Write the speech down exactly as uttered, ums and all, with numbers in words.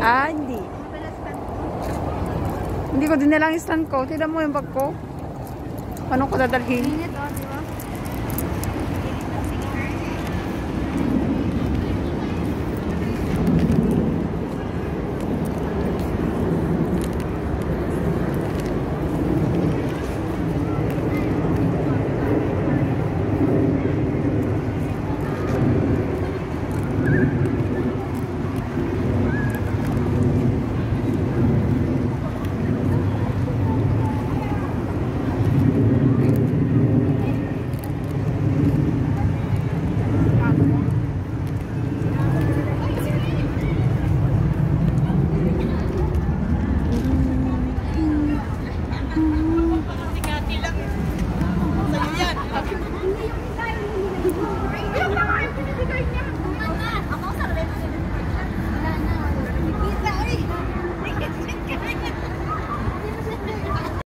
Ah, hindi. Hindi ko din nilang stand ko. Tignan mo yung bag ko. Paano ko dadalhin? Init, oh.